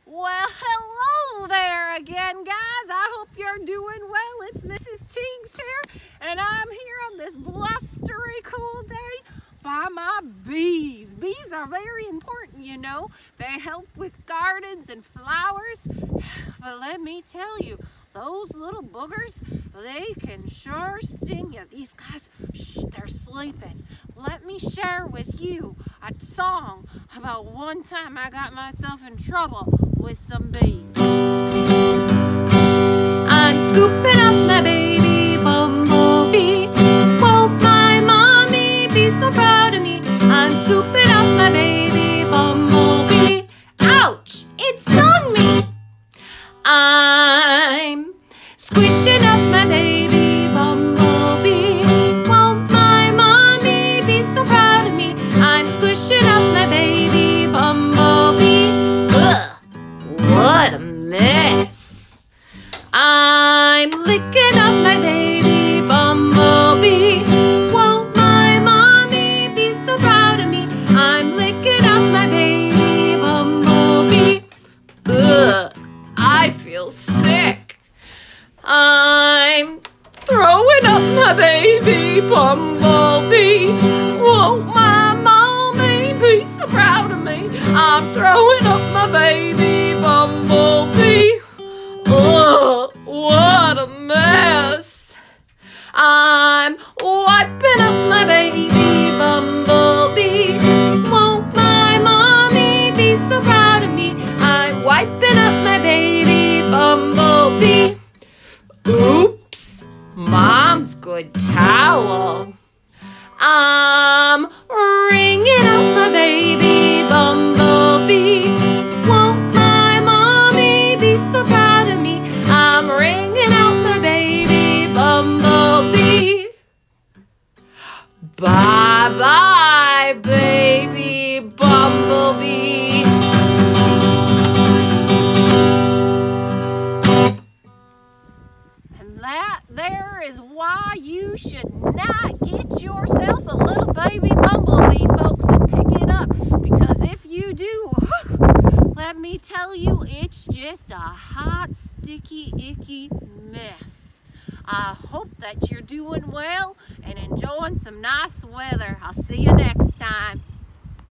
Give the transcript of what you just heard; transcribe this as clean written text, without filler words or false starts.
Well, hello there again, guys. I hope you're doing well. It's Mrs. Tiggs here, and I'm here on this blustery cool day by my bees. Bees are very important, you know. They help with gardens and flowers. But let me tell you, those little boogers, they can sure sting you. These guys, shh, they're sleeping. Let me share with you a song about one time I got myself in trouble with some bees. I'm scooping up my baby bumblebee. Won't my mommy be so proud of me? I'm scooping up my baby bumblebee. Ouch! It stung me! I'm squishing up my baby bumblebee. Won't my mommy be so proud of me? I'm squishing up my baby bumblebee. Ugh, what a mess. I'm licking up my baby bumblebee. Won't my mommy be so proud of me? I'm licking up my baby bumblebee. Ugh, I feel sick. I'm throwing up my baby bumblebee. Won't my mommy be so proud of me? I'm throwing up my baby bumblebee. Ugh, what a mess. I'm wiping up my baby bumblebee. Won't my mommy be so proud of me? I'm wiping up my baby bumblebee. Oops, Mom's good towel. I'm wringing out my baby bumblebee. Won't my mommy be so proud of me? I'm wringing out my baby bumblebee. Bye-bye, baby bumblebee. And that there is why you should not get yourself a little baby bumblebee, folks, and pick it up. Because if you do, let me tell you, it's just a hot, sticky, icky mess. I hope that you're doing well and enjoying some nice weather. I'll see you next time.